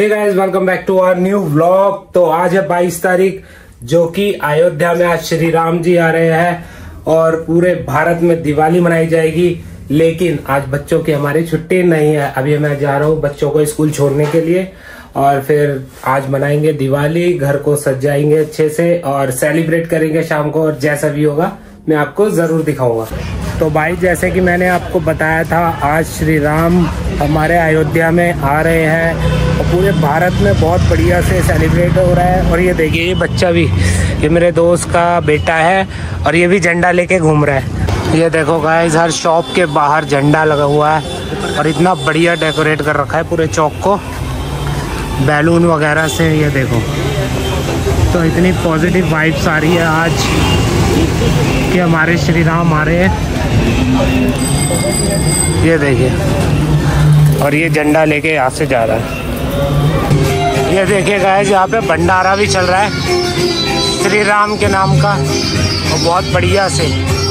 Hey guys, welcome back to our new vlog. तो आज है 22 तारीख, जो कि अयोध्या में आज श्री राम जी आ रहे हैं और पूरे भारत में दिवाली मनाई जाएगी। लेकिन आज बच्चों की हमारी छुट्टी नहीं है। अभी मैं जा रहा हूँ बच्चों को स्कूल छोड़ने के लिए और फिर आज मनाएंगे दिवाली, घर को सजाएंगे अच्छे से और सेलिब्रेट करेंगे शाम को। और जैसा भी होगा मैं आपको जरूर दिखाऊंगा। तो भाई, जैसे कि मैंने आपको बताया था, आज श्री राम हमारे अयोध्या में आ रहे हैं और पूरे भारत में बहुत बढ़िया से सेलिब्रेट हो रहा है। और ये देखिए, ये बच्चा भी, ये मेरे दोस्त का बेटा है और ये भी झंडा लेके घूम रहा है। ये देखो गाइस, हर शॉप के बाहर झंडा लगा हुआ है और इतना बढ़िया डेकोरेट कर रखा है पूरे चौक को बैलून वगैरह से। ये देखो, तो इतनी पॉजिटिव वाइब्स आ रही है आज कि हमारे श्री राम आ रहे हैं। ये देखिए, और ये झंडा लेके यहाँ से जा रहा है। ये देखिए गाइस, यहाँ पे भंडारा भी चल रहा है श्री राम के नाम का और बहुत बढ़िया से।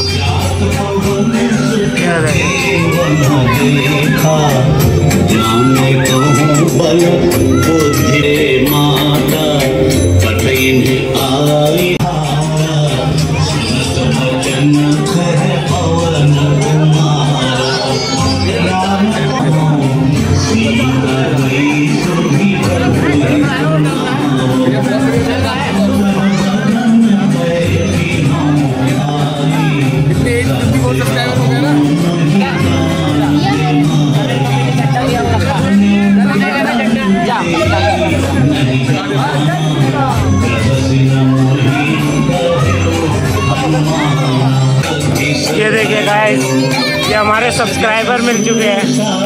ये देखिए गाइस, ये हमारे सब्सक्राइबर मिल चुके हैं।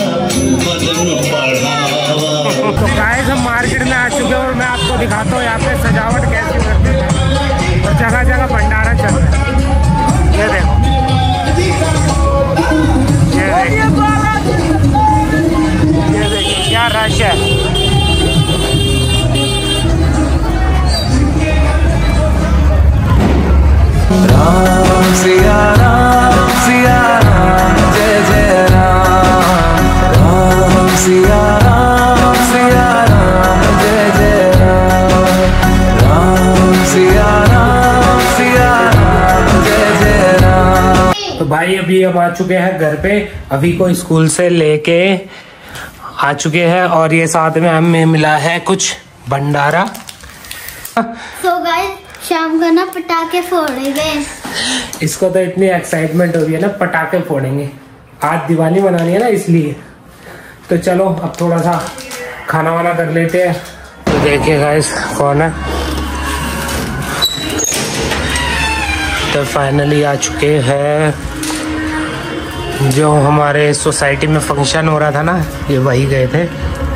तो गाइस, हम मार्केट में आ चुके हैं और मैं आपको दिखाता हूँ यहाँ पे सजावट कैसी करते हैं और जगह जगह भंडारा चल रहा है। ये देखो, ये देखिए क्या रश है। राम सिया राम सिया राम, जय जय राम। राम सिया राम सिया राम, जय जय राम। राम सिया राम सिया राम, जय जय राम। तो भाई, अभी हम आ चुके हैं घर पे। अभी को स्कूल से लेके आ चुके हैं और ये साथ में हमें मिला है कुछ भंडारा। तो गाइस, शाम को ना पटाखे फोड़ेंगे। इसको तो इतनी एक्साइटमेंट हो रही है ना, पटाखे फोड़ेंगे। आज दिवाली मनानी है ना, इसलिए। तो चलो अब थोड़ा सा खाना वाना कर लेते हैं। तो देखिए गाइस, कौन है। तो फाइनली आ चुके हैं। जो हमारे सोसाइटी में फंक्शन हो रहा था ना, ये वही गए थे।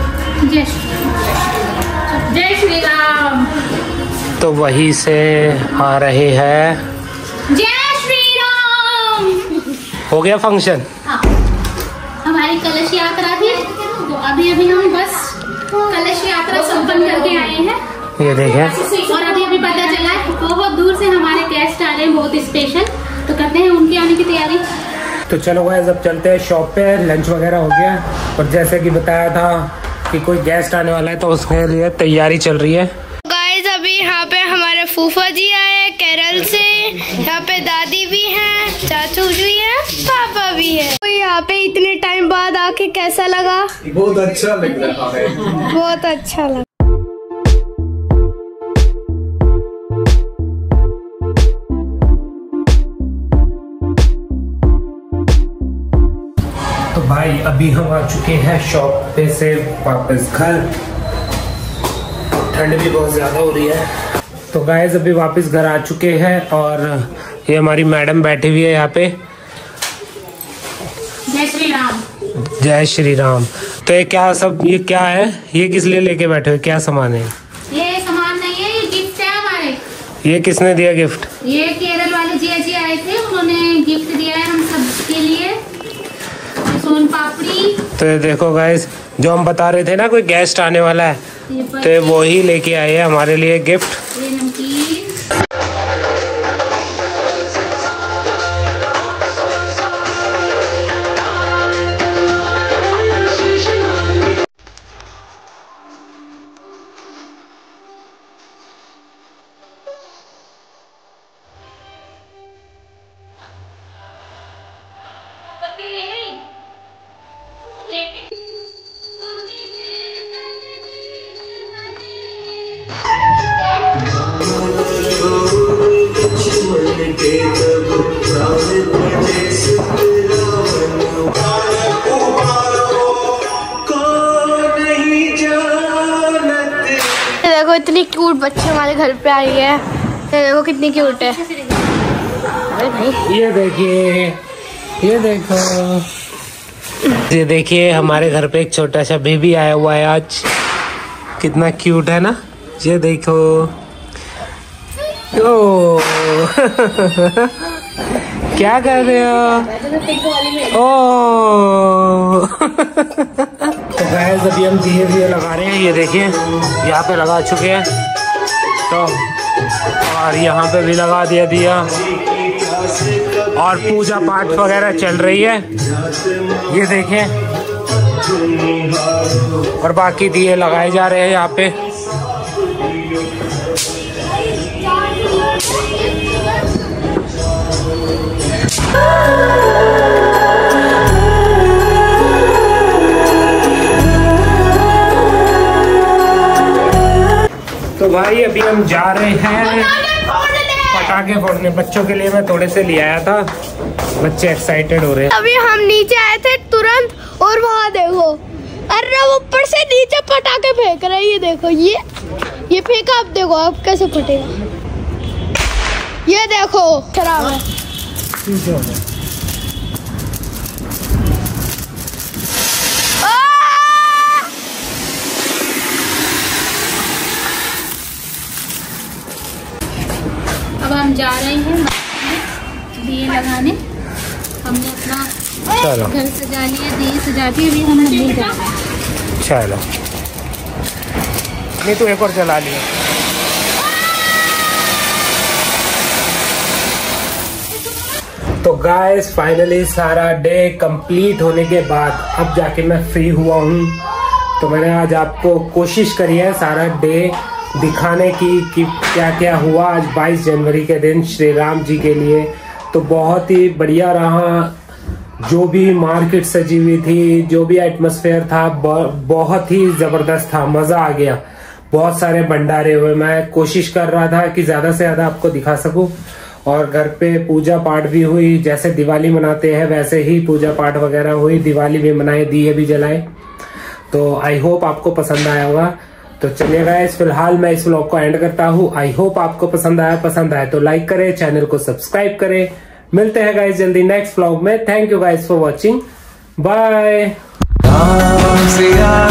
जय श्री राम। तो वही से आ रहे हैं। जय श्री राम। हो गया फंक्शन। हाँ, हमारी कलश यात्रा थी, तो अभी हम बस कलश यात्रा संपन्न करके आए हैं। ये देखें, और अभी पता चला है बहुत दूर से हमारे गेस्ट आ रहे हैं, बहुत स्पेशल। तो करते हैं उनके आने की तैयारी। तो चलो गाइस, अब चलते हैं शॉप पे। लंच वगैरह हो गया और जैसे कि बताया था कि कोई गेस्ट आने वाला है, तो उसके लिए तैयारी चल रही है। गाइस, अभी यहाँ पे हमारे फूफा जी आए हैं केरल से। यहाँ पे दादी भी हैं, चाचू भी है, पापा भी है। तो यहाँ पे इतने टाइम बाद आके कैसा लगा? बहुत अच्छा लग रहा है। बहुत अच्छा लगा। तो भाई, अभी हम आ चुके हैं शॉप पे से वापस घर। ठंड भी बहुत ज्यादा हो रही है। तो गाइस, अभी वापस घर आ चुके हैं और ये हमारी मैडम बैठी हुई है यहाँ पे। जय श्री राम। जय श्री राम। तो ये क्या सब, ये क्या है, ये किस लिए लेके बैठे हो, क्या सामान है? ये सामान नहीं है, ये गिफ्ट है हमारे। ये किसने दिया गिफ्ट? ये केरल वाले जिया जी आए थे, उन्होंने गिफ्ट दिया है हम सब के लिए। सोन पापड़ी। तो ये देखो गाइस, जो हम बता रहे थे ना कोई गेस्ट आने वाला है, तो वो ही लेके आए हैं हमारे लिए गिफ्ट। ये नमकीन। इतनी क्यूट बच्चे हमारे घर पे आई है। ये देखो कितनी क्यूट है। ये देखिए, ये देखो, ये देखिए हमारे घर पे एक छोटा सा बेबी आया हुआ है आज। कितना क्यूट है ना। ये देखो। ओ क्या कर रहे हो? ओ तो गाइस अभी हम दिए लगा रहे हैं। ये देखिए यहाँ पे लगा चुके हैं तो, और यहाँ पे भी लगा दिया दिया, और पूजा पाठ वगैरह चल रही है। ये देखें, और बाकी दिए लगाए जा रहे हैं यहाँ पे। तो भाई अभी हम जा रहे हैं पटाखे फोड़ने। बच्चों के लिए मैं थोड़े से ले आया था, बच्चे एक्साइटेड हो रहे हैं। अभी हम नीचे आए थे तुरंत, और वहाँ देखो, अरे ऊपर से नीचे पटाखे फेंक रहे हैं। ये देखो, ये फेंका, अब देखो अब कैसे फटेगा। ये देखो खराब है। अब हम जा रहे हैं दिए लगाने। हमने अपना घर सजा लिया, दिए सजा के अभी हम नहीं जा रहे हैं। चलो, नहीं तो एक और जला लिया। तो गाइस फाइनली सारा डे कंप्लीट होने के बाद अब जाके मैं फ्री हुआ हूँ। तो मैंने आज आपको कोशिश करी है सारा डे दिखाने की कि क्या क्या हुआ आज 22 जनवरी के दिन श्री राम जी के लिए। तो बहुत ही बढ़िया रहा। जो भी मार्केट सजी हुई थी, जो भी एटमॉस्फेयर था, बहुत ही जबरदस्त था। मजा आ गया। बहुत सारे भंडारे हुए। मैं कोशिश कर रहा था कि ज्यादा से ज्यादा आपको दिखा सकूं। और घर पे पूजा पाठ भी हुई, जैसे दिवाली मनाते हैं वैसे ही पूजा पाठ वगैरह हुई। दिवाली भी मनाए, दिए भी जलाए। तो आई होप आपको पसंद आया होगा। तो चलिए गाइस, फिलहाल मैं इस व्लॉग को एंड करता हूँ। आई होप आपको पसंद आया तो लाइक करें, चैनल को सब्सक्राइब करें। मिलते हैं गाइस जल्दी नेक्स्ट व्लॉग में। Thank you guys for watching. Bye.